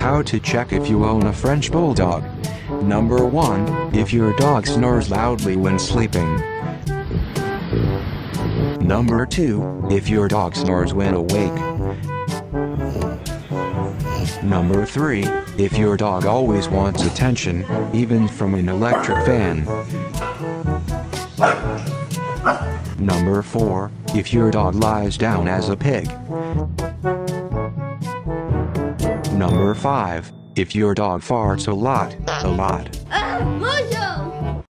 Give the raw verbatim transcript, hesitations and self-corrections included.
How to check if you own a French Bulldog. Number one. If your dog snores loudly when sleeping. Number two. If your dog snores when awake. Number three. If your dog always wants attention, even from an electric fan. Number four. If your dog lies down as a pig. Number five. If your dog farts a lot, a lot. Ah, Mojo!